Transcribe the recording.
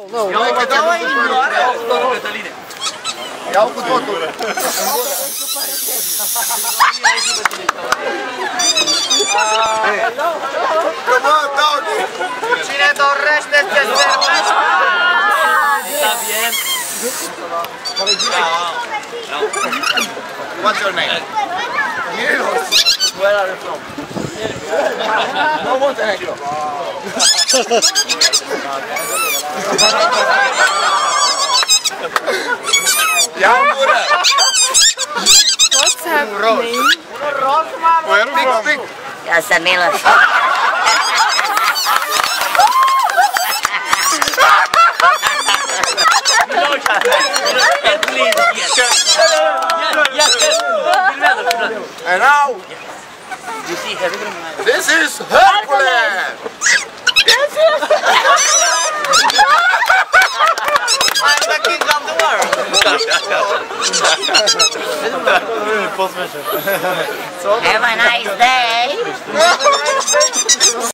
Nu, mai că dau Cătăline. Iau cu totul. Cine dorește să se servește? What's your name? Milos. Where are you from? No, Montenegro. Ia în gură! What's happening? Where are you from? Eu sunt Milos. And now, You see Hercules? this is Hercules! I'm the king of the world. Have a nice day.